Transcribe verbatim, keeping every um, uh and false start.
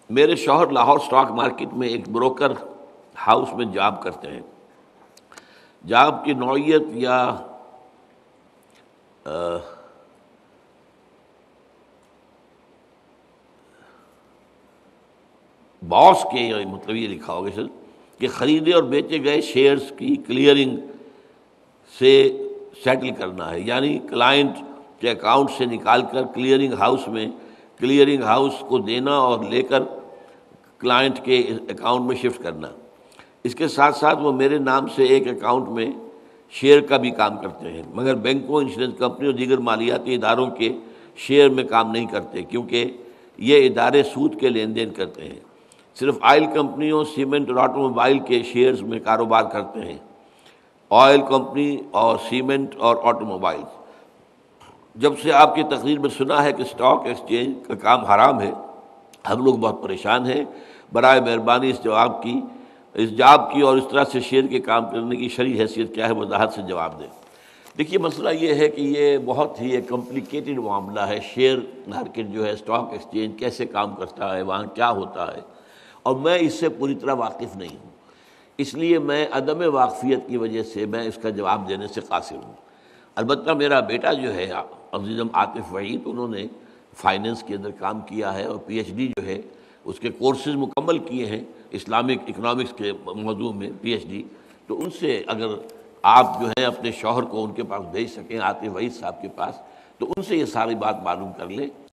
میرے شوہر Lahore stock market میں ایک بروکر ہاؤس میں جاب کرتے ہیں۔ جاب کی نوعیت یا باس کے مطلب یہ لکھا ہوگا سر کہ خریدے اور بیچے گئے شیئرز کی کلیئرنگ سے سیٹل کرنا ہے، یعنی کلائنٹ کے اکاؤنٹ سے نکال کر کلیئرنگ ہاؤس میں کلیئرنگ ہاؤس کو دینا اور لے کر کلائنٹ کے اکاؤنٹ میں شفٹ کرنا۔ اس کے ساتھ ساتھ وہ میرے نام سے ایک اکاؤنٹ میں شیئر کا بھی کام کرتے ہیں، مگر بینکوں، انشورنس کمپنی اور دیگر مالیاتی اداروں کے شیئر میں کام نہیں کرتے، کیونکہ یہ ادارے سود کے لین دین کرتے ہیں۔ صرف آئل کمپنیوں، سیمنٹ اور آٹو موبائل کے شیئرز میں کاروبار کرتے ہیں۔ آئل کمپنی اور سیمنٹ اور آٹو موبائل۔ جب سے آپ کی تقریر میں سنا ہے کہ اسٹاک ایکسچینج کا کام حرام ہے، ہم لوگ بہت پریشان ہیں۔ برائے مہربانی اس جواب کی اس جاب کی اور اس طرح سے شیئر کے کام کرنے کی شرعی حیثیت کیا ہے، وضاحت سے جواب دیں۔ دیکھیے، مسئلہ یہ ہے کہ یہ بہت ہی ایک کمپلیکیٹڈ معاملہ ہے۔ شیئر مارکیٹ جو ہے، اسٹاک ایکسچینج کیسے کام کرتا ہے، وہاں کیا ہوتا ہے، اور میں اس سے پوری طرح واقف نہیں ہوں، اس لیے میں عدم واقفیت کی وجہ سے میں اس کا جواب دینے سے قاصر ہوں۔ البتہ میرا بیٹا جو ہے عزیزم عاطف وحید، انہوں نے فائننس کے اندر کام کیا ہے اور پی ایچ ڈی جو ہے اس کے کورسز مکمل کیے ہیں اسلامک اکنامکس کے موضوع میں پی ایچ ڈی۔ تو ان سے اگر آپ جو ہیں اپنے شوہر کو ان کے پاس بھیج سکیں، عاطف وحید صاحب کے پاس، تو ان سے یہ ساری بات معلوم کر لیں۔